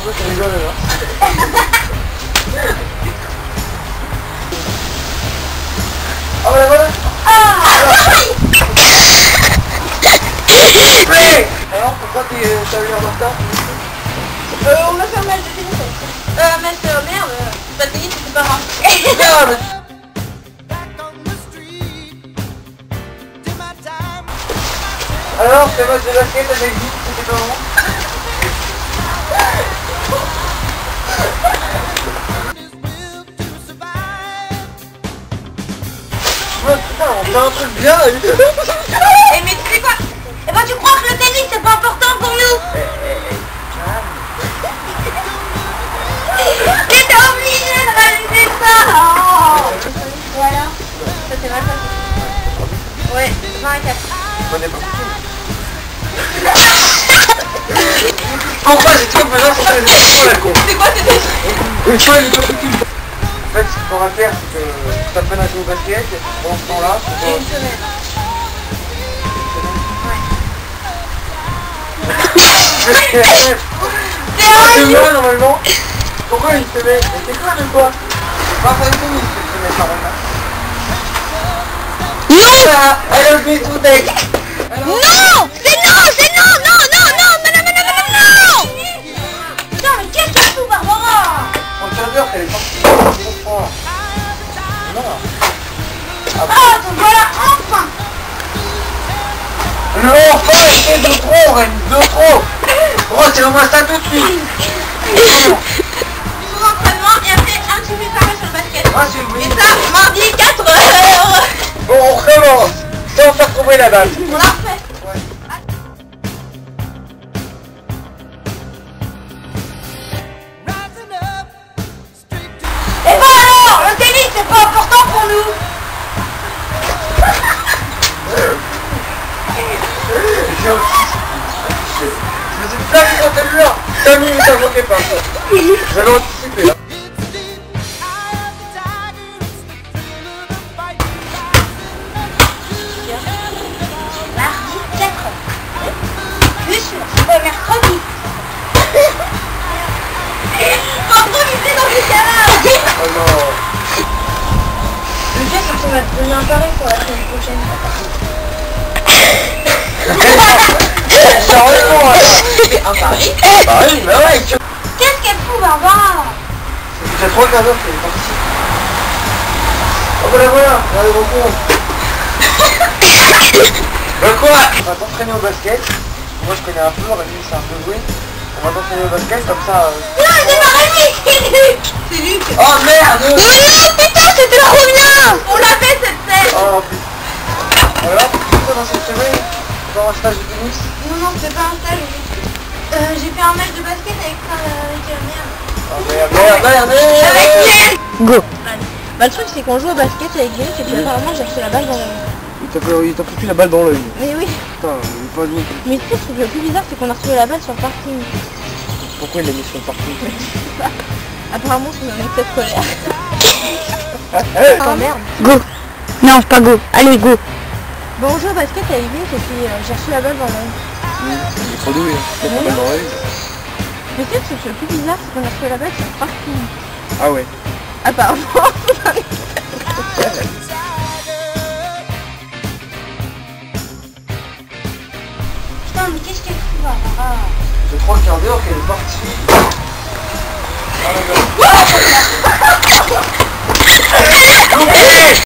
Pourquoi tu rigoles là? Ah voilà, voilà. Alors pourquoi t'as eu un retard? On m'a fait un match de tennis. Match merde, pas de tennis, c'est pas grave. Merde. Alors, ce match de basket avec vous, c'était comment? Putain, on fait un truc bien. Eh mais tu sais quoi? Eh ben tu crois que le tennis c'est pas important pour nous? Mais t'es obligé de rajouter ça. Voilà. Ça c'est mal passé. Ouais, 20 à 4. Prenez pas. Pourquoi j'ai trop besoin de faire des questions la con? C'est quoi c'était? Une fois, il est pas foutu. En fait, ce qu'on va faire, c'est que tu t'appelles à jouer au basket, pendant ce temps-là, J'ai une semaine. C'est moi normalement. Pourquoi une semaine? Mais c'est quoi de quoi? C'est pas vrai une semaine par an. Non! I love you too, Deck. Non! C'est non! C'est non! Non! Non! Non! Mais non! Mais non! Mais non! Putain, mais qu'est-ce que c'est, Barbara? En 15 heures, qu'elle est partie. Non. Ah, donc voilà, enfin! Non, enfin, c'est de trop, Ren, de trop. Retire-moi ça tout de suite. Mon entraînement et après un petit peu pareil sur le basket. Ah, c'est oui. Et ça, mardi, 4 heures. Bon, on recommence. Sans faire tomber la balle. On l'a refait. Ouais. Et ben alors, le tennis c'est pas important pour nous. Je me suis plaqué dans cette mur. 5 minutes, ça ne manquait pas. J'avais anticipé là. Mardi, 4 heures. Plus mercredi. Improviser dans ce cas-là. Oh non. Le chef, on va te donner un pari pour la semaine prochaine. Sérieusement, là. Mais un pari? Bah oui, bah ouais. Qu'est-ce qu'elle fout, Barbara? J'ai 3 quarts d'heure qu'elle est partie. Oh bah la voilà, on arrive au compte. Bah quoi? On va t'entraîner au basket. Moi je connais un peu, Rémi c'est un peu joué. On va t'entraîner au basket comme ça. Non, c'est pas Rémi, c'est Luc. C'est Luc. Oh merde! Non, putain, c'était trop bien. On l'a fait cette scène. Oh putain. Alors, pourquoi dans cette semaine? Dans un stage de tennis? Non, non, c'était pas un stage. J'ai fait un match de basket avec merde. Oh merde, merde, merde, merde. Avec Yann. Go. Bah le truc c'est qu'on joue au basket avec Yann et puis apparemment j'ai reçu la balle dans l'œil. Il t'a foutu la balle dans l'œil. Mais oui. Putain, il veut pas jouer. Mais tu sais, ce truc le plus bizarre c'est qu'on a reçu la balle sur le parking. Pourquoi il l'a mis sur le parking? Apparemment c'est une anecdote scolaire. Oh merde. Go. Non, c'est pas go. Allez, go. Bon, on joue au basket avec Yann et puis j'ai reçu la balle dans l'œil. Il est trop doué, il a la balle dans l'œil. Mais tu sais, ce truc le plus bizarre c'est qu'on a reçu la balle sur le parking. Ah ouais. Apparemment c'est une anecdote. Putain, mais qu'est-ce qu'elle fout, Barbara? J'ai 3 quarts d'heure qu'elle est partie. Ah,